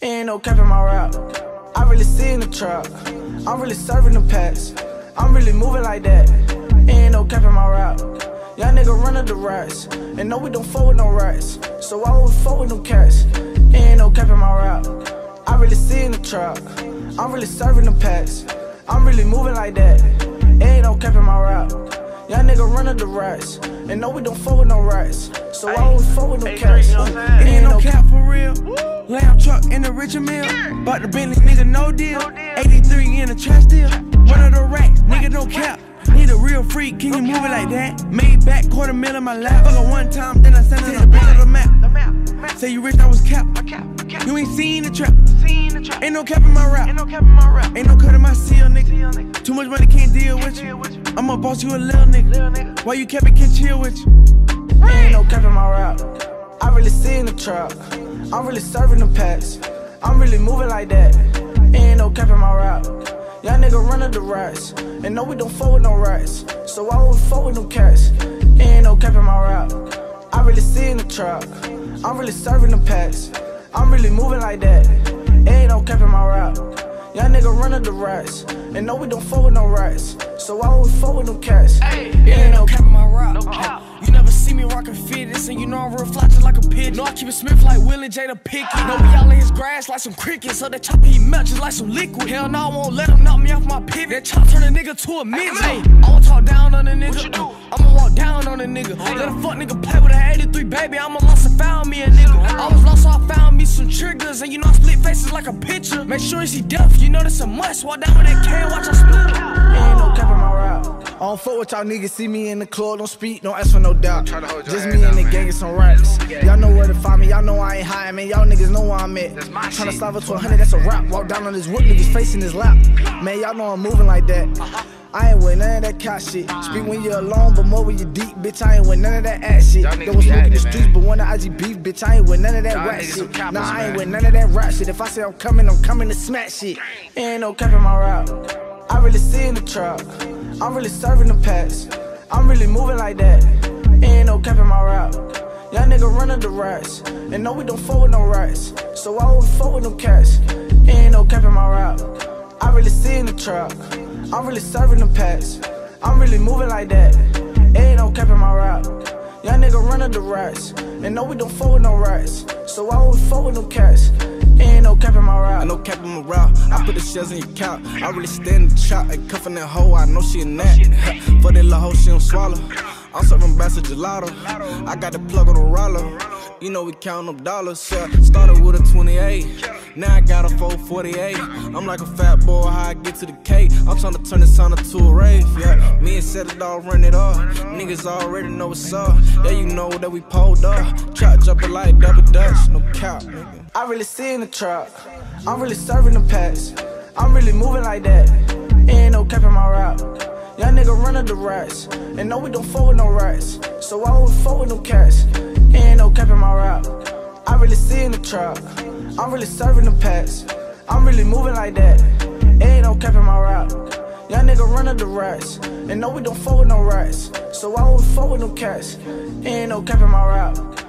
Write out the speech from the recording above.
Ain't no cap in my rap. I really see in the trap. I'm really serving the packs. I'm really moving like that. Ain't no cap in my rap. Young nigga running the rats. And no, we don't fuck with no rats. So why would we fuck with no cats? Ain't no cap in my rap. I really see in the trap. I'm really serving the packs. I'm really moving like that. Ain't no cap in my rap. Young nigga running the rats. And no, we don't fuck with no rats. So why would we fuck with no cats? It ain't no cap for real. Lamb truck in the Richard Mill. Bought the Bentley, nigga, no deal. 83 in the trash deal. One of the racks, nigga, no cap. Need a real freak, can you move it like that? Made back $250,000 in my lap. Fuck her one time, then I sent her the bill of the map. Say you rich, I was cap. You ain't seen the trap. Ain't no cap in my rap. Ain't no cut in my seal, nigga. Too much money, can't deal with you. I'ma boss you a little nigga. Why you kept it, can't chill with you? Ain't no cap in my rap. I really see in the trap. I'm really serving the packs. I'm really moving like that. Ain't no cap in my rap. Young nigga running the rats. And no, we don't fuck with no rats. So why would we fuck with no cats? Ain't no cap in my rap. I really see in the trap. I'm really serving the packs. I'm really moving like that. Ain't no cap in my rap. Young nigga running the rats. And no, we don't fuck with no rats. So why would we fuck with no cats? Ain't no cap in my rap. You never see me rockin' fitteds, and you know I'm real fly just like a pigeon. Know I keep it Smith like Will and Jada Pickett. Know we all in his grass like some crickets, so that chopper he melt just like some liquid. Hell no, I won't let him knock me off my pivot. That chop turn a nigga to a midget. I won't talk down on a nigga. I'ma walk down on a nigga. Let a fuck nigga play with an 83, baby. I'ma lost and found me a nigga. I was lost, so I found me some triggers, and you know I split faces like a picture. Make sure you see death, you know that's a must. Walk down with that can, watch I split him. Ain't no cap in my rap. I don't fuck with y'all niggas, see me in the club, don't speak, don't ask for no doubt. Just me and the gang and some rats. Y'all know where to find me, y'all know I ain't hiding, man. Y'all niggas know where I'm at. Tryna slide up to 100, that's a rap. Walk down on this whip, niggas facing his lap. Man, y'all know I'm moving like that. I ain't with none of that cat shit. Speak when you're alone, but more when you're deep, bitch. I ain't with none of that ass shit. There was smoke in the streets, but when the IG beef, bitch, I ain't with none of that rap shit. Nah, I ain't with none of that rap shit. If I say I'm coming to smash shit. Ain't no cap in my rap. I really see in the trap. I'm really serving the packs. I'm really moving like that. Ain't no cap in my rap. Young nigga running the rats. And no, we don't fuck with no rats. So why would we fuck with no cats? Ain't no cap in my rap. I really see in the trap. I'm really serving the packs. I'm really moving like that. Ain't no cap in my rap. Young nigga running the rats. And no, we don't fuck with no rats. So why would we fuck with no cats? Ain't no cap in my rap. I no cap in my rap. I put the shells in your couch. I really stand in the trap and cuffin' that hoe. I know she a nat. For that little hoe, she don't swallow. I'm serving bass of gelato. I got the plug on the roller. You know we countin' up dollars. Yeah. Started with a 28. Now I got a 448. I'm like a fat boy, how I get to the K. I'm tryna turn this sound into a rave. Yeah. Me and Set It All run it up. Niggas already know what's up. Yeah, you know that we pulled up. Trap jumping like double dutch. No cap, nigga. I really see in the trap. I'm really serving the packs. I'm really moving like that. Ain't no cap in my rap. Young nigga running the rats. And no, we don't fuck with no rats. So why would we fuck with no cats? Ain't no cap in my rap. I really see in the trap. I'm really serving the packs. I'm really moving like that. Ain't no cap in my rap. Young nigga running the rats. And no, we don't fuck with no rats. So why would we fuck with no cats? Ain't no cap in my rap.